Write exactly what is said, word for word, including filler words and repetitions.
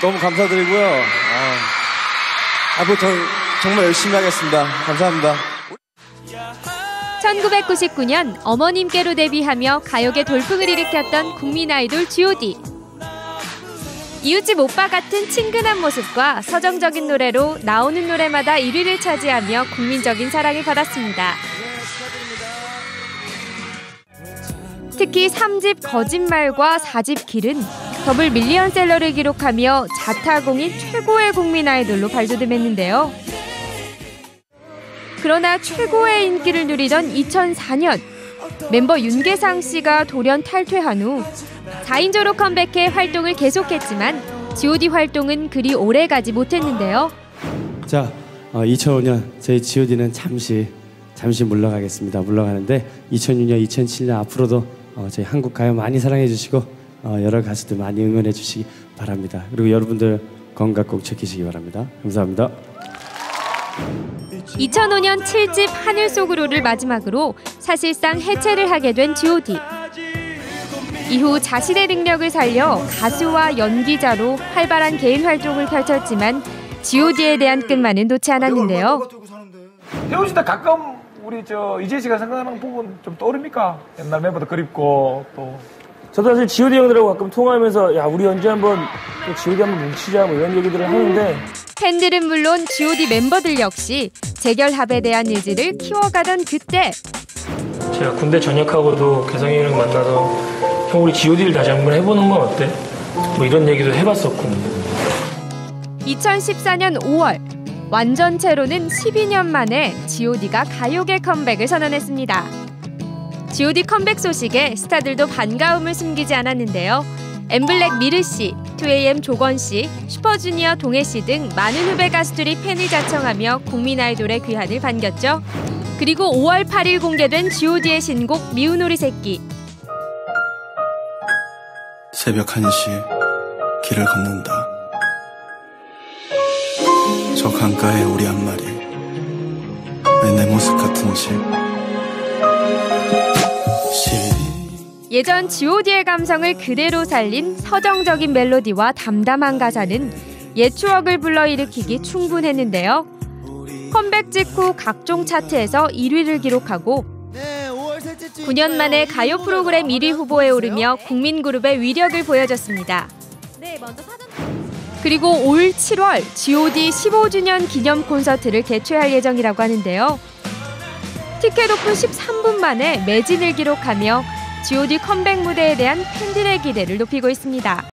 너무 감사드리고요. 아, 앞으로 정말 열심히 하겠습니다. 감사합니다. 천구백구십구 년 어머님께로 데뷔하며 가요계 돌풍을 일으켰던 국민 아이돌 지 오 디. 이웃집 오빠 같은 친근한 모습과 서정적인 노래로 나오는 노래마다 일 위를 차지하며 국민적인 사랑을 받았습니다. 특히 삼 집 거짓말과 사 집 길은 더블 밀리언셀러를 기록하며 자타공인 최고의 국민 아이돌로 발돋움했는데요. 그러나 최고의 인기를 누리던 이천사 년, 멤버 윤계상 씨가 돌연 탈퇴한 후 사 인조로 컴백해 활동을 계속했지만 지 오 디 활동은 그리 오래가지 못했는데요. 자, 어, 이천오 년 저희 지 오 디는 잠시 잠시 물러가겠습니다. 물러가는데 이천육 년, 이천칠 년 앞으로도 어, 저희 한국 가요 많이 사랑해 주시고 어, 여러 가수들 많이 응원해 주시기 바랍니다. 그리고 여러분들 건강 꼭 지키시기 바랍니다. 감사합니다. 이천오 년 칠 집 하늘 속으로를 마지막으로 사실상 해체를 하게 된 지 오 디. 이후 자신의 능력을 살려 가수와 연기자로 활발한 개인 활동을 펼쳤지만 지 오 디에 대한 끝만은 놓지 않았는데요. 태훈 씨도 가끔 우리 저 이재 씨가 생각나는 부분 좀 떠오릅니까? 옛날 멤버도 그립고 또. 저도 사실 지 오 디 형들하고 가끔 통화하면서 야 우리 언제 한번 지 오 디 한번 뭉치자 뭐 이런 얘기들을 하는데 팬들은 물론 지 오 디 멤버들 역시 재결합에 대한 의지를 키워가던 그때 제가 군대 전역하고도 개성이 형이랑 만나서 형 우리 지 오 디를 다시 한번 해보는 건 어때? 뭐 이런 얘기도 해봤었고. 이천십사 년 오월 완전체로는 십이 년 만에 지 오 디가 가요계 컴백을 선언했습니다. 지 오 디 컴백 소식에 스타들도 반가움을 숨기지 않았는데요. 엠블랙 미르 씨, 투 에이엠 조건 씨, 슈퍼주니어 동해 씨 등 많은 후배 가수들이 팬을 자청하며 국민 아이돌의 귀환을 반겼죠. 그리고 오월 팔일 공개된 지 오 디의 신곡 미운 오리 새끼. 새벽 한 시 길을 걷는다. 저 강가에 오리 한 마리 왜 내 모습 같은지. 예전 지 오 디의 감성을 그대로 살린 서정적인 멜로디와 담담한 가사는 옛 추억을 불러일으키기 충분했는데요. 컴백 직후 각종 차트에서 일 위를 기록하고 구 년 만에 가요 프로그램 일 위 후보에 오르며 국민그룹의 위력을 보여줬습니다. 그리고 올 칠월 지 오 디 십오 주년 기념 콘서트를 개최할 예정이라고 하는데요. 티켓 오픈 십삼 분 만에 매진을 기록하며 지 오 디 컴백 무대에 대한 팬들의 기대를 높이고 있습니다.